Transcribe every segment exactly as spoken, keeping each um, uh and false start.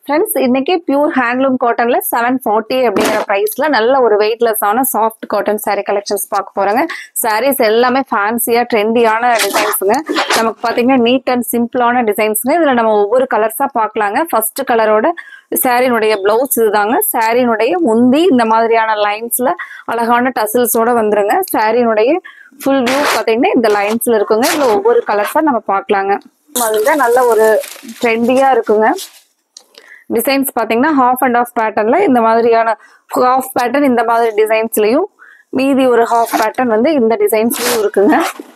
Friends, இன்னைக்கு pure handloom cottonல seven forty அப்படிங்கற பிரைஸ்ல நல்ல ஒரு வெயிட்லெஸ்ஸான soft cotton saree collections பார்க்க போறோங்க. sarees எல்லாமே ஃபேன்சியா ட்ரெண்டியான டிசைன்ஸ்ங்க. நமக்கு பாத்தீங்கன்னா நீட் அண்ட் சிம்பிளான டிசைன்ஸ்ங்க. இதுல நம்ம ஒவ்வொரு கலர்ஸா பார்க்கலாங்க. ஃபர்ஸ்ட் கலரோட saree உடைய ப்ளவுஸ் இதுதாங்க. saree உடைய முந்தி இந்த மாதிரியான லைன்ஸ்ல அழகான டசல்ஸோட வந்துருங்க. saree உடைய full view பாத்தீங்கன்னா இந்த லைன்ஸ்ல இருக்குங்க. இதுல ஒவ்வொரு கலர்ஸா நம்ம பார்க்கலாங்க. அதுதான் நல்ல ஒரு ட்ரெண்டியா இருக்குங்க. டிசைன்ஸ் பாத்தீங்கன்னா half and half பேட்டர்ன்ல இந்த மாதிரியான half பேட்டர்ன் இந்த மாதிரி டிசைன்ஸ்லயும் மீதி ஒரு half பேட்டர்ன் வந்து இந்த டிசைன்ஸ்லயும் இருக்குங்க.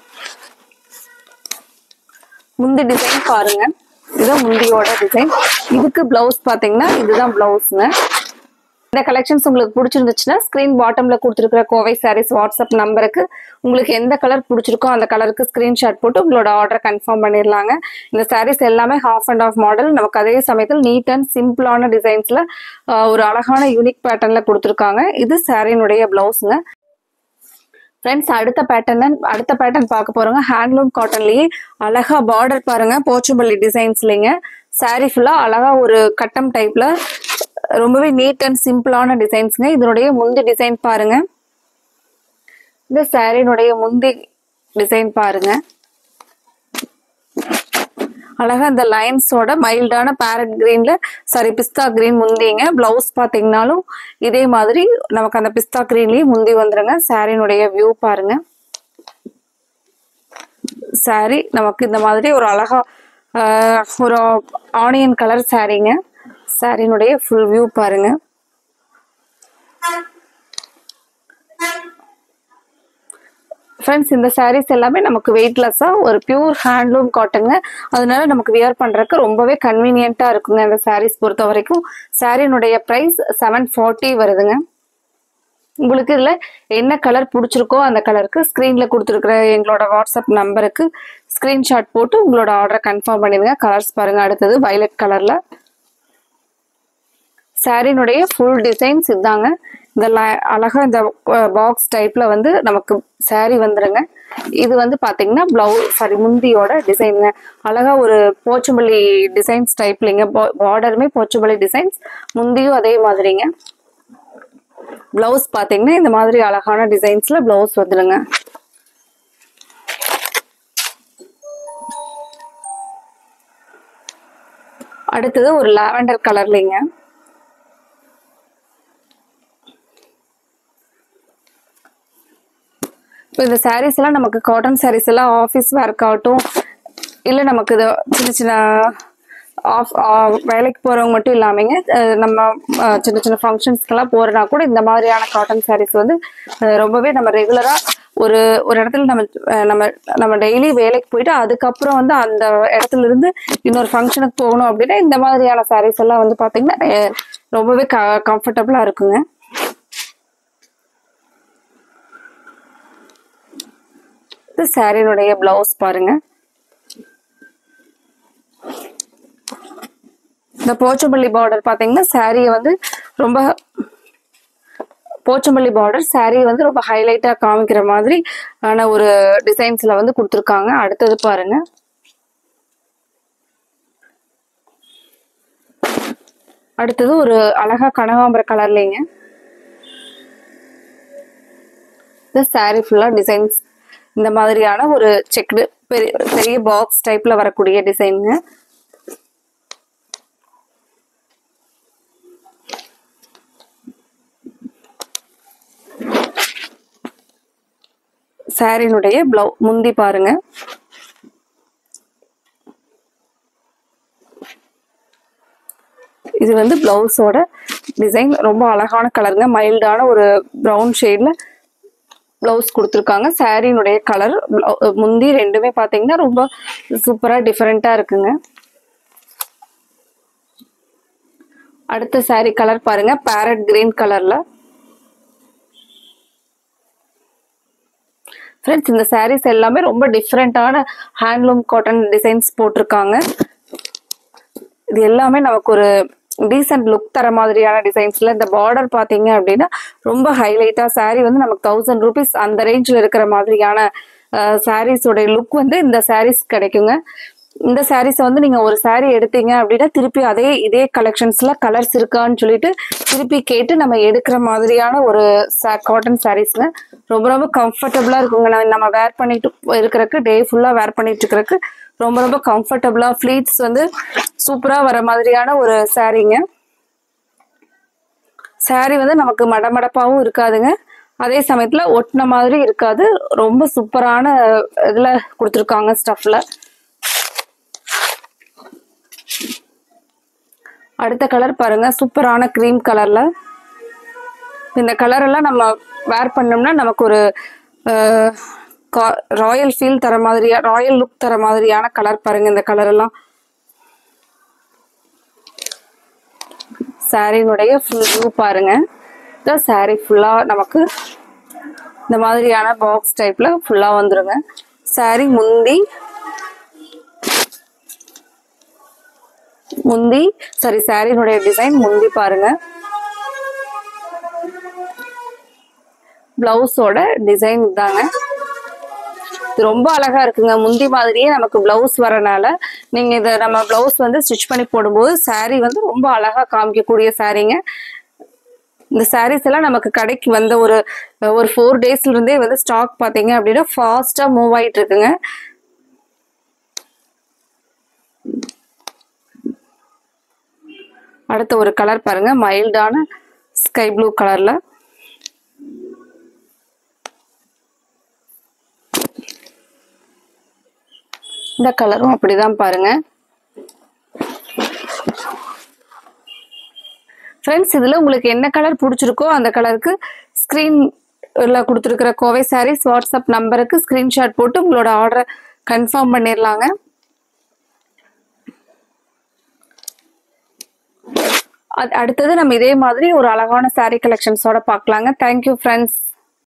முந்தி டிசைன் பாருங்க. இது முந்தியோட டிசைன். இதுக்கு பிளவுஸ் பாத்தீங்கன்னா இதுதான் பிளவுஸ்ங்க. இந்த கலெக்ஷன்ஸ் உங்களுக்கு பிடிச்சிருந்துச்சுன்னா ஸ்கிரீன் பாட்டம்ல கொடுத்துருக்கிற கோவை சாரீஸ் வாட்ஸ்அப் நம்பருக்கு உங்களுக்கு எந்த கலர் பிடிச்சிருக்கோ அந்த கலருக்கு ஸ்கிரீன்ஷாட் போட்டு உங்களோட ஆர்டரை கன்ஃபார்ம் பண்ணிடலாங்க. இந்த சாரீஸ் எல்லாமே ஹாஃப் அண்ட் ஆஃப் மாடல். நமக்கு அதே சமயத்தில் நீட் அண்ட் சிம்பிளான டிசைன்ஸ்ல ஒரு அழகான யூனிக் பேட்டர்ன்ல கொடுத்துருக்காங்க. இது சாரியினுடைய பிளவுஸ்ங்க. ஃப்ரெண்ட்ஸ், அடுத்த பேட்டர்ன் அடுத்த பேட்டர்ன் பார்க்க போறோங்க. ஹேண்ட்லூம் காட்டன்லயே அழகா பார்டர் பாருங்க, போச்சம்பள்ளி டிசைன்ஸ்லங்க. சாரி ஃபுல்லா அழகா ஒரு கட்டம் டைப்ல ரொம்பவே நீட் அண்ட் சிம்பிளான டிசைன்ஸ்ங்க. இதனுடைய முந்தி டிசைன் பாருங்க. இந்த சாரியினுடைய முந்தி டிசைன் பாருங்க. அழகா இந்த லைன்ஸோட மைல்டான பேரட் கிரீன்ல சாரி பிஸ்தா கிரீன் முந்திங்க. பிளவுஸ் பாத்தீங்கன்னாலும் இதே மாதிரி நமக்கு அந்த பிஸ்தா கிரீன்லயே முந்தி வந்துருங்க. சாரியினுடைய வியூ பாருங்க. சாரி நமக்கு இந்த மாதிரி ஒரு அழகா ஒரு ஆனியன் கலர் சாரிங்க. சாரியினுடைய ஃபுல் வியூ பாருங்க. ஃப்ரெண்ட்ஸ், இந்த சாரீஸ் எல்லாமே நமக்கு வெயிட்லெஸ்ஸா ஒரு பியூர் ஹேண்ட்லூம் காட்டனுங்க. அதனால நமக்கு வியர் பண்றதுக்கு ரொம்பவே கன்வீனியன்ட்டா இருக்குங்க. இந்த சாரீஸ் பொறுத்த வரைக்கும் சாரியினுடைய பிரைஸ் செவன் ஃபார்ட்டி வருதுங்க. உங்களுக்கு இதுல என்ன கலர் பிடிச்சிருக்கோ அந்த கலருக்கு ஸ்கிரீன்ல கொடுத்துருக்கிற எங்களோட வாட்ஸ்அப் நம்பருக்கு ஸ்கிரீன்ஷாட் போட்டு உங்களோட ஆர்டரை கன்ஃபார்ம் பண்ணிடுங்க. கலர்ஸ் பாருங்க. அடுத்தது வயலட் கலர்ல சாரியினுடைய ஃபுல் டிசைன்ஸ் இதாங்க. இந்த அழகா இந்த பாக்ஸ் டைப்ல வந்து நமக்கு சாரி வந்துருங்க. இது வந்து பாத்தீங்கன்னா பிளவுஸ் சாரி முந்தியோட டிசைனுங்க. அழகா ஒரு போச்சம்பள்ளி டிசைன்ஸ் டைப்லிங்க. பார்டருமே போச்சம்பள்ளி டிசைன்ஸ், முந்தியும் அதே மாதிரிங்க. பிளவுஸ் பாத்தீங்கன்னா இந்த மாதிரி அழகான டிசைன்ஸ்ல பிளவுஸ் வந்துருங்க. அடுத்தது ஒரு லாவெண்டர் கலர்லிங்க. இந்த சாரீஸ் எல்லாம் நமக்கு காட்டன் சாரீஸ் எல்லாம் ஆஃபீஸ் ஒர்க் ஆகட்டும், இல்லை நமக்கு இது சின்ன சின்ன ஆஃப் வேலைக்கு போறவங்க மட்டும் இல்லாமங்க நம்ம சின்ன சின்ன ஃபங்க்ஷன்ஸ்க்கெல்லாம் போறனா கூட இந்த மாதிரியான காட்டன் சாரீஸ் வந்து ரொம்பவே நம்ம ரெகுலரா ஒரு ஒரு இடத்துல நம்ம நம்ம நம்ம டெய்லி வேலைக்கு போயிட்டு அதுக்கப்புறம் வந்து அந்த இடத்துல இருந்து இன்னொரு ஃபங்க்ஷனுக்கு போகணும் அப்படின்னா இந்த மாதிரியான சாரீஸ் எல்லாம் வந்து பாத்தீங்கன்னா ரொம்பவே க கம்ஃபர்டபுளா இருக்குங்க. சாரியினுடைய பிளவுஸ் பாருங்க. இந்த போச்சம்பள்ளி பார்டர் பாத்தீங்கன்னா சாரிய வந்து ரொம்ப போச்சம்பள்ளி பார்டர் சாரி வந்து ரொம்ப ஹைலைட்டா காமிக்கிற மாதிரி ஆன ஒரு டிசைன்ஸ்ல வந்து கொடுத்துருக்காங்க. அடுத்தது பாருங்க. அடுத்தது ஒரு அழகா கனகாம்பர கலர்லங்க. இந்த சாரி ஃபுல்லா டிசைன்ஸ் இந்த மாதிரியான ஒரு செக்டு பெரிய பெரிய பாக்ஸ் டைப்ல வரக்கூடிய டிசைனுங்க. சாரியினுடைய பிளவு முந்தி பாருங்க. இது வந்து பிளவுஸோட டிசைன் ரொம்ப அழகான கலருங்க. மைல்டான ஒரு ப்ரௌன் ஷேட்ல பிளவுஸ் கொடுத்துருக்காங்க. சாரியினுடைய கலர் முந்தி ரெண்டுமே பாத்தீங்கன்னா ரொம்ப சூப்பரா டிஃபரெண்டா இருக்குங்க. அடுத்த சாரி கலர் பாருங்க. பேரட் கிரீன் கலர்ல. ஃப்ரெண்ட்ஸ், இந்த சாரீஸ் எல்லாமே ரொம்ப டிஃப்ரெண்டான ஹேண்ட்லூம் காட்டன் டிசைன்ஸ் போட்டிருக்காங்க. இது எல்லாமே நமக்கு ஒரு டீசென்ட் லுக் தர மாதிரியான டிசைன்ஸ்ல இந்த பார்டர் பாத்தீங்க அப்படின்னா ரொம்ப ஹைலைட்டா சாரி வந்து நமக்கு தௌசண்ட் ருபீஸ் அந்த ரேஞ்சில் இருக்கிற மாதிரியான சாரீஸோட லுக் வந்து இந்த சாரீஸ் கிடைக்குங்க. இந்த சாரீஸை வந்து நீங்கள் ஒரு சாரீ எடுத்தீங்க அப்படின்னா திருப்பி அதே இதே கலெக்ஷன்ஸில் கலர்ஸ் இருக்கான்னு சொல்லிட்டு திருப்பி கேட்டு நம்ம எடுக்கிற மாதிரியான ஒரு சா காட்டன் சாரீஸ்ங்க. ரொம்ப ரொம்ப கம்ஃபர்டபுளாக இருக்குங்க. நான் நம்ம வேர் பண்ணிட்டு இருக்கிறதுக்கு டே ஃபுல்லாக வேர் பண்ணிட்டு இருக்கிறதுக்கு ரொம்ப ரொம்ப கம்ஃபர்டபுளாக ஃப்ளீட்ஸ் வந்து சூப்பராக வர மாதிரியான ஒரு சாரீங்க. சாரீ வந்து நமக்கு மடமடப்பாகவும் இருக்காதுங்க, அதே சமயத்தில் ஒட்டின மாதிரி இருக்காது. ரொம்ப சூப்பரான இதில் கொடுத்துருக்காங்க ஸ்டஃப்ல. அடுத்த கலர் பாருங்க, சூப்பரான கிரீம் கலர்ல. இந்த கலர் எல்லாம் நம்ம வேர் பண்ணோம்னா நமக்கு ஒரு ராயல் ஃபீல் தர மாதிரியா ராயல் லுக் தர மாதிரியான கலர் பாருங்க. இந்த கலர் எல்லாம் சாரினுடைய ஃபுல் வியூ பாருங்க. இந்த சாரி ஃபுல்லா நமக்கு இந்த மாதிரியான பாக்ஸ் டைப்ல ஃபுல்லா வந்துருங்க. சாரி முந்தி முந்தி சாரி சாரினுடைய டிசைன் முந்தி பாருங்க. பிளவுஸோட டிசைன் தாங்க. இது ரொம்ப அழகா இருக்குங்க. முந்தி மாதிரியே நமக்கு பிளவுஸ் வரனால நீங்க இதை நம்ம பிளவுஸ் வந்து ஸ்டிச் பண்ணி போடும்போது சாரி வந்து ரொம்ப அழகா காமிக்கக்கூடிய சாரீங்க. இந்த சாரீஸ் எல்லாம் நமக்கு கடைக்கு வந்த ஒரு ஒரு ஃபோர் டேஸ்ல இருந்தே வந்து ஸ்டாக் பாத்தீங்க அப்படின்னா ஃபாஸ்டா மூவ் ஆயிட்டு இருக்குங்க. அடுத்த ஒரு கலர் பாருங்க, மைல்டான ஸ்கை ப்ளூ கலர்ல. இந்த கலரும் அப்படிதான் பாருங்க. ஃப்ரெண்ட்ஸ், இதுல உங்களுக்கு என்ன கலர் பிடிச்சிருக்கோ அந்த கலருக்கு ஸ்கிரீன்ல கொடுத்துருக்கிற கோவை சாரீஸ் வாட்ஸ்அப் நம்பருக்கு ஸ்கிரீன்ஷாட் போட்டு உங்களோட ஆர்டரை கன்ஃபார்ம் பண்ணிடலாங்க. அடுத்தது நம்ம இதே மாதிரி ஒரு அழகான சாரீ கலெக்ஷன்ஸோட பார்க்கலாங்க. Thank you friends.